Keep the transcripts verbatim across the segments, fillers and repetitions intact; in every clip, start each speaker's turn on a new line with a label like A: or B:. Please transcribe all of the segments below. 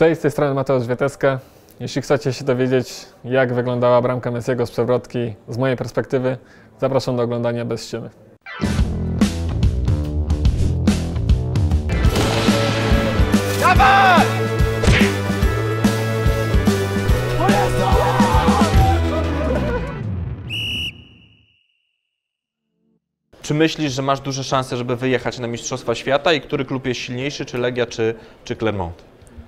A: Cześć, z tej strony Mateusz Wieteska. Jeśli chcecie się dowiedzieć, jak wyglądała bramka Messiego z przewrotki z mojej perspektywy, zapraszam do oglądania bez ściemy.
B: Dawaj! Czy myślisz, że masz duże szanse, żeby wyjechać na Mistrzostwa Świata i który klub jest silniejszy, czy Legia, czy, czy Clermont?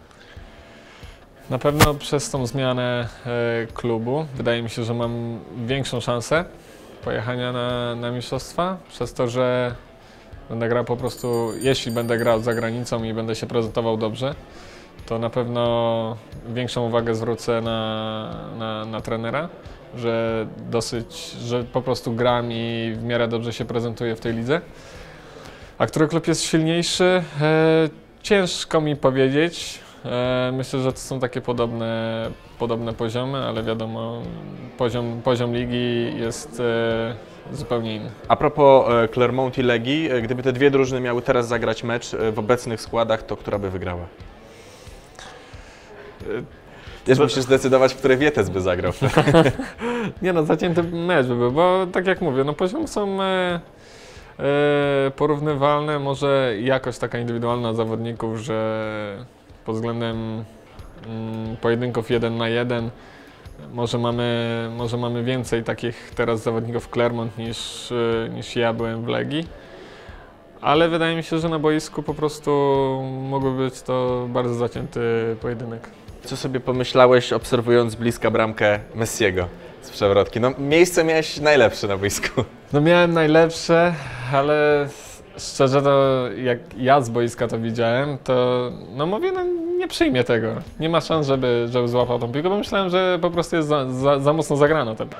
A: Na pewno przez tą zmianę e, klubu wydaje mi się, że mam większą szansę pojechania na, na mistrzostwa, przez to, że będę grał po prostu, jeśli będę grał za granicą i będę się prezentował dobrze, to na pewno większą uwagę zwrócę na, na, na trenera, że dosyć, że po prostu gram i w miarę dobrze się prezentuję w tej lidze. A który klub jest silniejszy? E, ciężko mi powiedzieć. Myślę, że to są takie podobne, podobne poziomy, ale wiadomo, poziom, poziom ligi jest e, zupełnie inny.
B: A propos e, Clermont i Legii, e, gdyby te dwie drużyny miały teraz zagrać mecz e, w obecnych składach, to która by wygrała? Też musisz zdecydować, w które Wietes by zagrał.
A: Nie no, zacięty mecz by był, bo tak jak mówię, no poziomy są e, e, porównywalne, może jakość taka indywidualna zawodników, że pod względem mm, pojedynków jeden na jeden może mamy, może mamy więcej takich teraz zawodników w Clermont niż, niż ja byłem w Legii. Ale wydaje mi się, że na boisku po prostu mógłby być to bardzo zacięty pojedynek.
B: Co sobie pomyślałeś, obserwując z bliska bramkę Messiego z przewrotki? No, miejsce miałeś najlepsze na boisku.
A: No miałem najlepsze, ale szczerze to jak ja z boiska to widziałem, to no mówię, no nie przyjmie tego. Nie ma szans, żeby, żeby złapał tą piłkę, bo myślałem, że po prostu jest za, za, za mocno zagrano. To.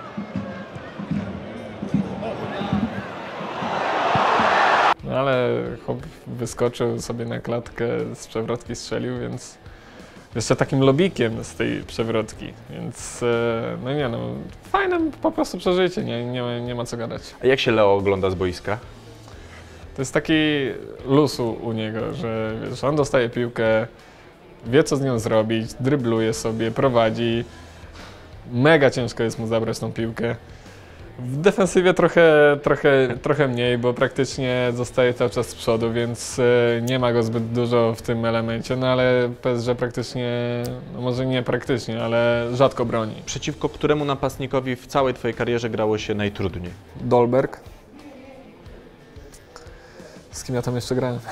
A: No ale chłop wyskoczył sobie na klatkę, z przewrotki strzelił, więc jeszcze takim lobikiem z tej przewrotki, więc no nie no, fajne po prostu przeżycie, nie, nie, nie ma co gadać.
B: A jak się Leo ogląda z boiska?
A: To jest taki luz u, u niego, że wiesz, on dostaje piłkę, wie co z nią zrobić, drybluje sobie, prowadzi. Mega ciężko jest mu zabrać tą piłkę. W defensywie trochę, trochę, trochę mniej, bo praktycznie zostaje cały czas z przodu, więc nie ma go zbyt dużo w tym elemencie, no ale P S G praktycznie, no może nie praktycznie, ale rzadko broni.
B: Przeciwko któremu napastnikowi w całej Twojej karierze grało się najtrudniej?
A: Dolberg. Z kim ja tam jeszcze grałem?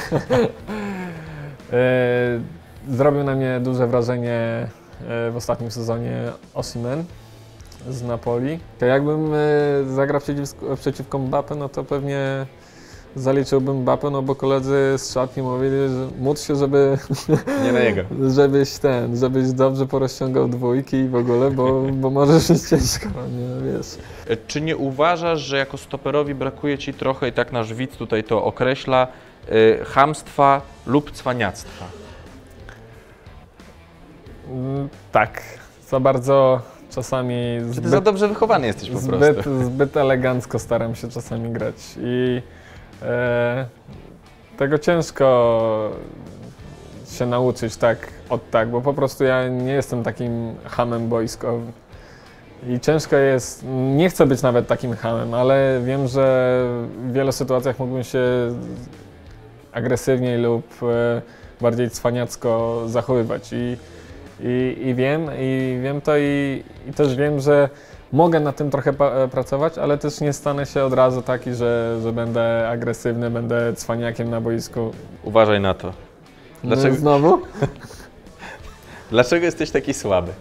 A: Zrobił na mnie duże wrażenie w ostatnim sezonie Osimhen z Napoli. Jakbym zagrał przeciw, przeciwko Mbappé, no to pewnie zaliczyłbym Mbappé, no bo koledzy z szatni mówili, że módl się, żeby,
B: nie na jego.
A: żebyś ten, żebyś dobrze porozciągał dwójki i w ogóle, bo, bo możesz mieć ciężko, nie wiesz.
B: Czy nie uważasz, że jako stoperowi brakuje Ci trochę, i tak nasz widz tutaj to określa, y, chamstwa lub cwaniactwa?
A: Mm, tak, za bardzo czasami
B: Czy
A: zbyt,
B: Ty za dobrze wychowany jesteś po
A: zbyt,
B: prostu?
A: zbyt elegancko staram się czasami grać i e, tego ciężko się nauczyć tak od tak, bo po prostu ja nie jestem takim chamem boiskowym. I ciężko jest, nie chcę być nawet takim chamem, ale wiem, że w wielu sytuacjach mógłbym się agresywniej lub e, bardziej cwaniacko zachowywać. I, i, i wiem, i wiem to i, i też wiem, że mogę nad tym trochę pracować, ale też nie stanę się od razu taki, że, że będę agresywny, będę cwaniakiem na boisku.
B: Uważaj na to. Dlaczego,
A: no znowu?
B: Dlaczego jesteś taki słaby?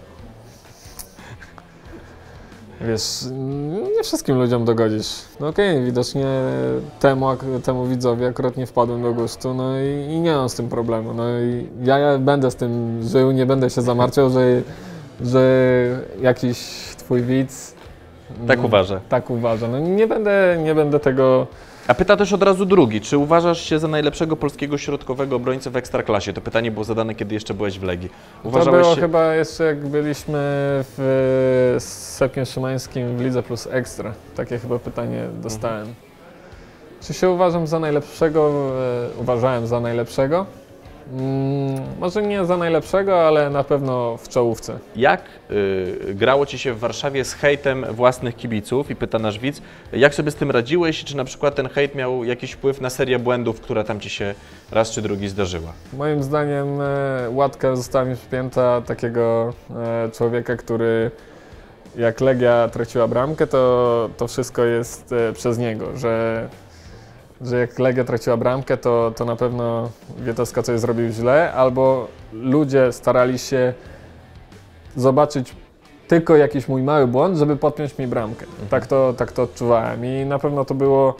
A: Wiesz, nie wszystkim ludziom dogodzisz. No okej, okay, widocznie temu, temu widzowi akurat nie wpadłem do gustu, no i, i nie mam z tym problemu. No i ja, ja będę z tym żył, nie będę się zamartwiał, że, że jakiś twój widz
B: tak
A: no,
B: uważa.
A: Tak uważa. No nie będę, nie będę tego...
B: A pyta też od razu drugi, czy uważasz się za najlepszego polskiego środkowego obrońcę w Ekstraklasie? To pytanie było zadane, kiedy jeszcze byłeś w Legii.
A: Uważałeś to było się... chyba jeszcze jak byliśmy w, z Sepkiem Szymańskim w Lidze Plus Ekstra. Takie chyba pytanie dostałem. Mhm. Czy się uważam za najlepszego? Uważałem za najlepszego. Mm, może nie za najlepszego, ale na pewno w czołówce.
B: Jak y, grało Ci się w Warszawie z hejtem własnych kibiców? I pyta nasz widz, jak sobie z tym radziłeś? Czy na przykład ten hejt miał jakiś wpływ na serię błędów, która tam Ci się raz czy drugi zdarzyła?
A: Moim zdaniem e, łatka została mi przypięta takiego e, człowieka, który jak Legia traciła bramkę, to, to wszystko jest e, przez niego, że, że jak Legia traciła bramkę, to, to na pewno Wietowska coś zrobił źle, albo ludzie starali się zobaczyć tylko jakiś mój mały błąd, żeby podpiąć mi bramkę. Mhm. Tak to, tak to odczuwałem i na pewno to było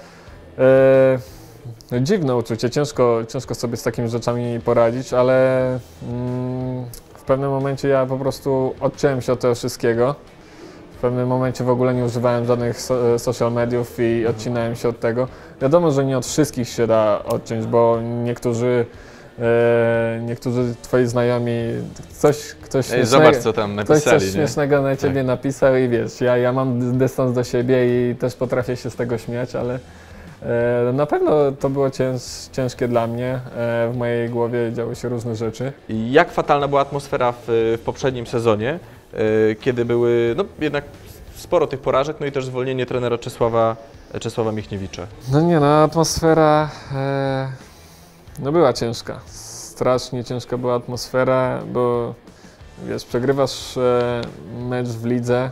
A: e, no, dziwne uczucie, ciężko, ciężko sobie z takimi rzeczami poradzić, ale mm, w pewnym momencie ja po prostu odciąłem się od tego wszystkiego. W pewnym momencie w ogóle nie używałem żadnych so, social mediów i odcinałem się od tego. Wiadomo, że nie od wszystkich się da odciąć, bo niektórzy E, niektórzy twoi znajomi coś, ktoś
B: Ej, zobacz, co tam napisali,
A: ktoś coś
B: nie?
A: śmiesznego na ciebie tak. napisał i wiesz, ja, ja mam dystans do siebie i też potrafię się z tego śmiać, ale e, na pewno to było cięż, ciężkie dla mnie. E, w mojej głowie działy się różne rzeczy.
B: I jak fatalna była atmosfera w, w poprzednim sezonie, e, kiedy były no, jednak sporo tych porażek, no i też zwolnienie trenera Czesława, Czesława Michniewicza?
A: No nie, no atmosfera e, no była ciężka. Strasznie ciężka była atmosfera, bo wiesz, przegrywasz e, mecz w lidze,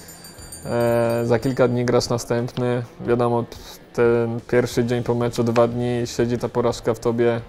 A: e, za kilka dni grasz następny, wiadomo, ten pierwszy dzień po meczu, dwa dni siedzi ta porażka w tobie, e,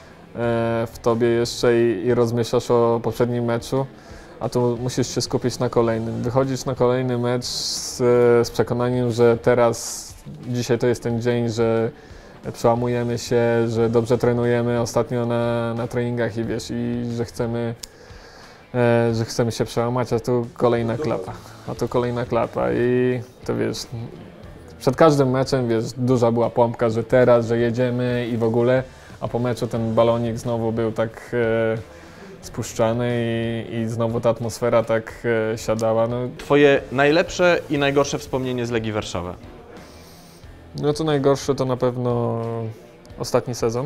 A: w tobie jeszcze i, i rozmyślasz o poprzednim meczu, a tu musisz się skupić na kolejnym. Wychodzisz na kolejny mecz z, z przekonaniem, że teraz, dzisiaj to jest ten dzień, że przełamujemy się, że dobrze trenujemy ostatnio na, na treningach i wiesz, i że chcemy, e, że chcemy się przełamać, a tu kolejna klapa, a tu kolejna klapa i to wiesz, przed każdym meczem wiesz, duża była pompka, że teraz, że jedziemy i w ogóle, a po meczu ten balonik znowu był tak e, spuszczany i, i znowu ta atmosfera tak e, siadała. No.
B: Twoje najlepsze i najgorsze wspomnienie z Legii Warszawa?
A: No to najgorsze to na pewno ostatni sezon.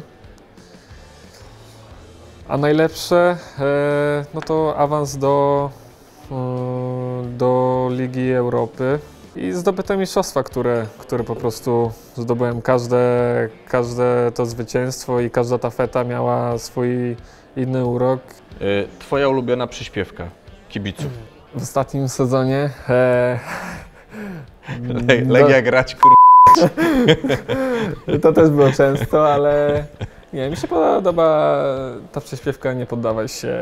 A: A najlepsze e, no to awans do, e, do Ligi Europy i zdobyte mistrzostwa, które, które po prostu zdobyłem. Każde, każde to zwycięstwo i każda tafeta miała swój inny urok.
B: Twoja ulubiona przyśpiewka kibiców? W
A: ostatnim sezonie e,
B: Legia do... grać kur...
A: To też było często, ale nie, mi się podoba ta przyśpiewka Nie poddawaj się.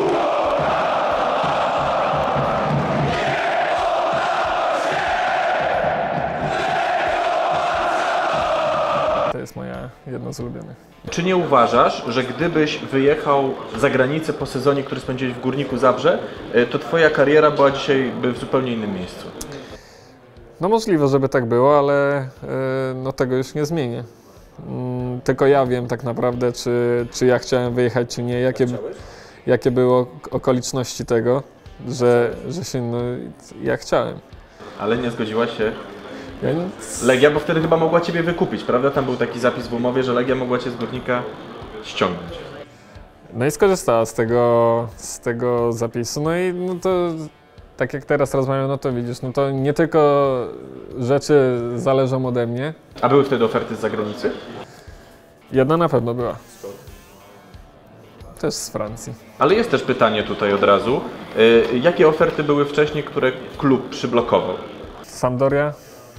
A: To jest moja jedna z ulubionych.
B: Czy nie uważasz, że gdybyś wyjechał za granicę po sezonie, który spędziłeś w Górniku Zabrze, to twoja kariera była dzisiaj by w zupełnie innym miejscu?
A: No możliwe, żeby tak było, ale no, tego już nie zmienię. Tylko ja wiem tak naprawdę, czy, czy ja chciałem wyjechać, czy nie, jakie, jakie były okoliczności tego, że, że się, no, ja chciałem.
B: Ale nie zgodziła się
A: ja nie...
B: Legia, bo wtedy chyba mogła Ciebie wykupić, prawda? Tam był taki zapis w umowie, że Legia mogła Cię z Górnika ściągnąć.
A: No i skorzystała z tego, z tego zapisu, no i no to... Tak jak teraz rozmawiam, no to widzisz, no to nie tylko rzeczy zależą ode mnie.
B: A były wtedy oferty z zagranicy?
A: Jedna na pewno była. Też z Francji.
B: Ale jest też pytanie tutaj od razu. Yy, jakie oferty były wcześniej, które klub przyblokował?
A: Sampdoria.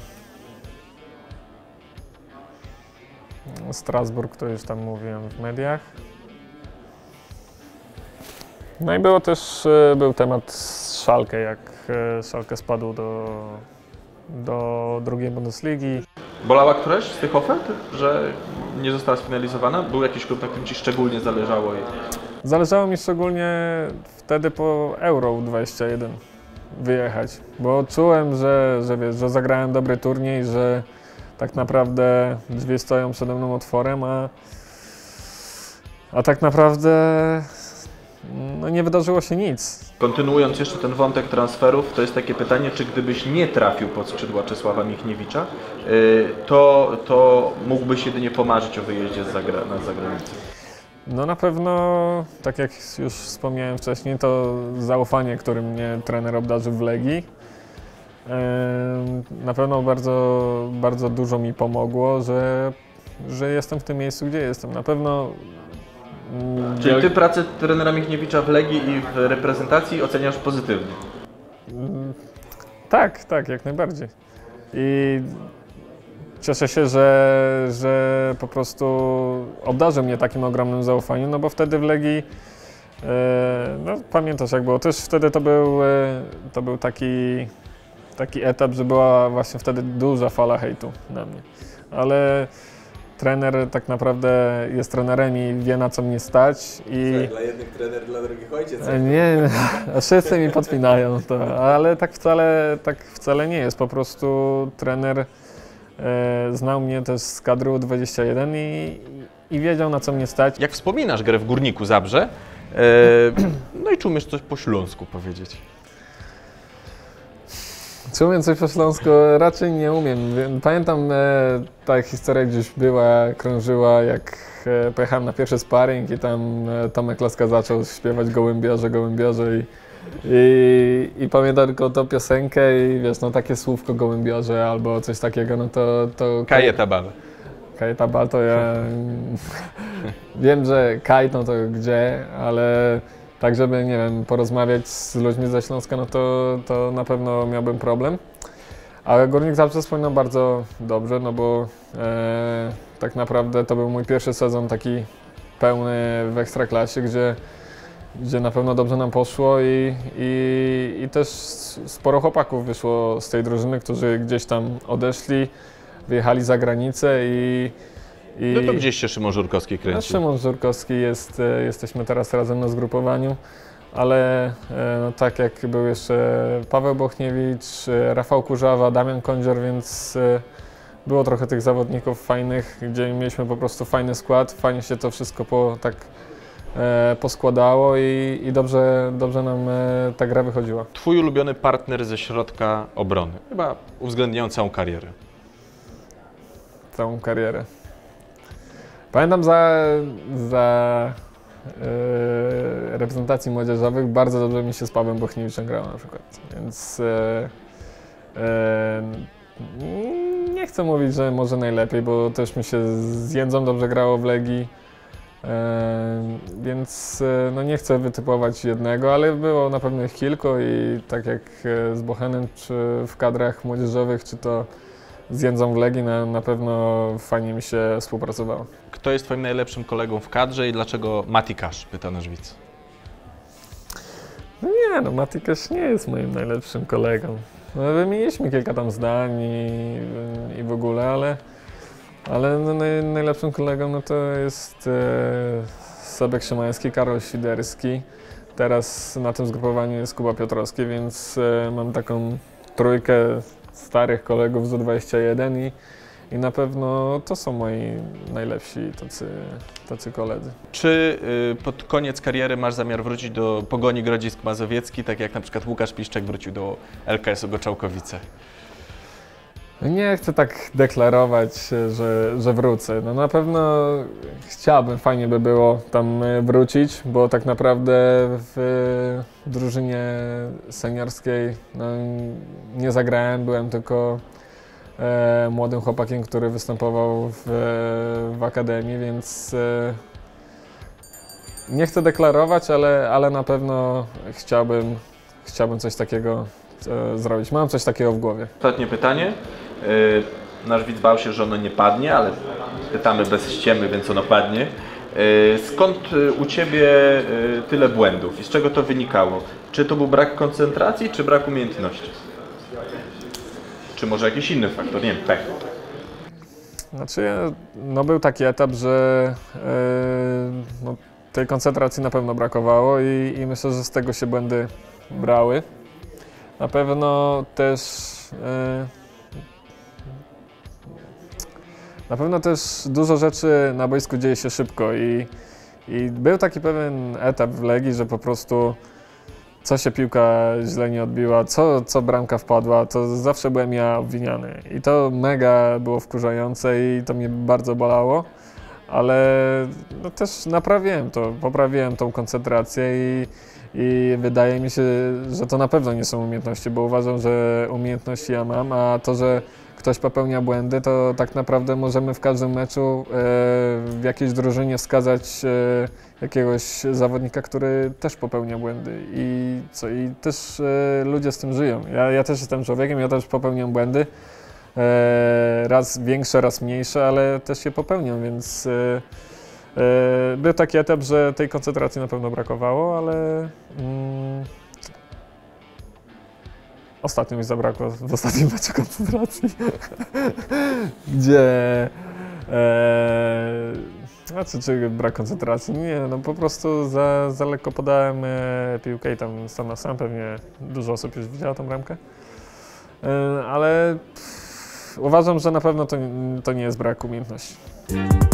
A: Strasburg, to już tam mówiłem w mediach. No i było też, był temat z Schalke, jak Schalke spadł do, do drugiej Bundesligi.
B: Bolała któraś z tych ofert, że nie została sfinalizowana? Był jakiś klub, na którym Ci szczególnie zależało? I...
A: Zależało mi szczególnie wtedy po Euro dwadzieścia jeden wyjechać, bo czułem, że, że, wiesz, że zagrałem dobry turniej, że tak naprawdę drzwi stoją przede mną otworem, a, a tak naprawdę no nie wydarzyło się nic.
B: Kontynuując jeszcze ten wątek transferów, to jest takie pytanie, czy gdybyś nie trafił pod skrzydła Czesława Michniewicza, to, to mógłbyś jedynie pomarzyć o wyjeździe z zagra na zagranicę?
A: No na pewno, tak jak już wspomniałem wcześniej, to zaufanie, którym mnie trener obdarzył w Legii. Na pewno bardzo, bardzo dużo mi pomogło, że, że jestem w tym miejscu, gdzie jestem. Na pewno...
B: Czyli ty pracę trenera Michniewicza w Legii i w reprezentacji oceniasz pozytywnie?
A: Tak, tak, jak najbardziej. I cieszę się, że, że po prostu obdarzył mnie takim ogromnym zaufaniem, no bo wtedy w Legii, no pamiętasz jak było, też wtedy to był, to był taki, taki etap, że była właśnie wtedy duża fala hejtu na mnie, ale trener tak naprawdę jest trenerem i wie, na co mnie stać. I
C: dla jednych trener, dla drugich ojciec.
A: Nie, wszyscy mi podpinają to, ale tak wcale, tak wcale nie jest. Po prostu trener e, znał mnie też z kadry U dwadzieścia jeden i, i wiedział, na co mnie stać.
B: Jak wspominasz grę w Górniku Zabrze, e, no i czy umiesz coś po śląsku powiedzieć?
A: Czy umiem coś po śląsku? Raczej nie umiem. Pamiętam, e, ta historia gdzieś była, krążyła, jak e, pojechałem na pierwszy sparring i tam e, Tomek Laska zaczął śpiewać Gołębiarze, Gołębiarze i, i, i pamiętam tylko tą piosenkę i wiesz, no takie słówko Gołębiarze albo coś takiego, no to... to
B: Kajeta Bal.
A: Kajeta Bal to ja... wiem, że Kaj no to gdzie, ale... Tak, żeby, nie wiem, porozmawiać z ludźmi ze Śląska, no to, to na pewno miałbym problem. Ale Górnik Zabrze wspominam bardzo dobrze, no bo e, tak naprawdę to był mój pierwszy sezon taki pełny w Ekstraklasie, gdzie, gdzie na pewno dobrze nam poszło i, i, i też sporo chłopaków wyszło z tej drużyny, którzy gdzieś tam odeszli, wyjechali za granicę i
B: I... No to gdzieś się Szymon Żurkowski kręci.
A: No, Szymon Żurkowski jest, jesteśmy teraz razem na zgrupowaniu, ale no, tak jak był jeszcze Paweł Bochniewicz, Rafał Kurzawa, Damian Kądzior, więc było trochę tych zawodników fajnych, gdzie mieliśmy po prostu fajny skład, fajnie się to wszystko po, tak e, poskładało i, i dobrze, dobrze nam e, ta gra wychodziła.
B: Twój ulubiony partner ze środka obrony, chyba uwzględniając całą karierę.
A: Całą karierę. Pamiętam za, za e, reprezentacji młodzieżowych bardzo dobrze mi się z Pawłem Bochniewiczem grało na przykład, więc e, e, nie chcę mówić, że może najlepiej, bo też mi się z Jędzą dobrze grało w Legii, e, więc e, no nie chcę wytypować jednego, ale było na pewno ich kilku i tak jak z Bochenem czy w kadrach młodzieżowych, czy to z Jędzą w Legii na, na pewno fajnie mi się współpracowało.
B: Kto jest twoim najlepszym kolegą w kadrze i dlaczego Mati Kasz, pyta nasz widz.
A: No nie, no Mati Kasz nie jest moim najlepszym kolegą. No, wymieniliśmy kilka tam zdań i, i w ogóle, ale, ale no, naj, najlepszym kolegą no to jest e, Sebek Szymański, Karol Świderski. Teraz na tym zgrupowaniu jest Kuba Piotrowski, więc e, mam taką trójkę starych kolegów z U dwadzieścia jeden i, i na pewno to są moi najlepsi tacy, tacy koledzy.
B: Czy y, pod koniec kariery masz zamiar wrócić do Pogoni Grodzisk Mazowiecki, tak jak na przykład Łukasz Piszczek wrócił do L K S u Goczałkowice?
A: Nie chcę tak deklarować, że, że wrócę. No na pewno chciałbym, fajnie by było tam wrócić, bo tak naprawdę w drużynie seniorskiej no, nie zagrałem, byłem tylko e, młodym chłopakiem, który występował w, w akademii, więc e, nie chcę deklarować, ale, ale na pewno chciałbym, chciałbym coś takiego e, zrobić. Mam coś takiego w głowie.
B: Ostatnie pytanie. Yy, nasz widz bał się, że ono nie padnie, ale pytamy bez ściemy, więc ono padnie. Yy, skąd u Ciebie yy, tyle błędów i z czego to wynikało? Czy to był brak koncentracji, czy brak umiejętności? Czy może jakiś inny faktor? Nie wiem, pech.
A: Znaczy, no był taki etap, że yy, no, tej koncentracji na pewno brakowało i, i myślę, że z tego się błędy brały. Na pewno też yy, na pewno też dużo rzeczy na boisku dzieje się szybko i, i był taki pewien etap w Legii, że po prostu co się piłka źle nie odbiła, co, co bramka wpadła, to zawsze byłem ja obwiniany. I to mega było wkurzające i to mnie bardzo bolało, ale no też naprawiłem to, poprawiłem tą koncentrację i, i wydaje mi się, że to na pewno nie są umiejętności, bo uważam, że umiejętności ja mam, a to, że ktoś popełnia błędy, to tak naprawdę możemy w każdym meczu e, w jakiejś drużynie wskazać e, jakiegoś zawodnika, który też popełnia błędy i co, i też e, ludzie z tym żyją. Ja, ja też jestem człowiekiem, ja też popełniam błędy, e, raz większe, raz mniejsze, ale też je popełniam, więc e, e, był taki etap, że tej koncentracji na pewno brakowało, ale mm, ostatnio mi zabrakło w ostatnim meczu koncentracji, gdzie e, znaczy, czy brak koncentracji? Nie, no po prostu za, za lekko podałem e, piłkę i tam sam na sam, pewnie dużo osób już widziało tą bramkę, e, ale pff, uważam, że na pewno to, to nie jest brak umiejętności.